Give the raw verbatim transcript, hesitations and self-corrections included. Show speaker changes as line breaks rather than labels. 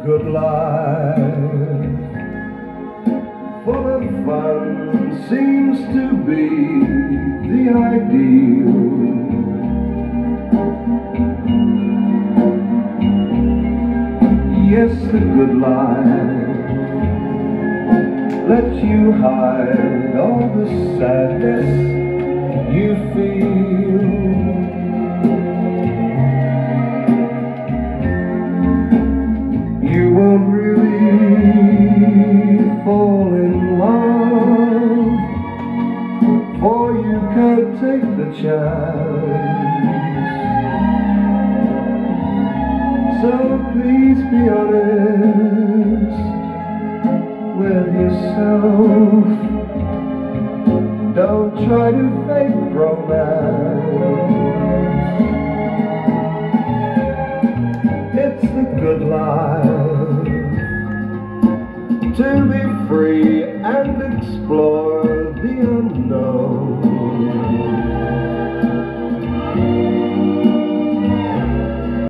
good life, full of fun, seems to be the ideal. Yes, the good life lets you hide all the sadness you feel. You won't really fall in love, for you can't take the chance. So please be honest with yourself. Don't try to fake romance. It's the good life to be free and explore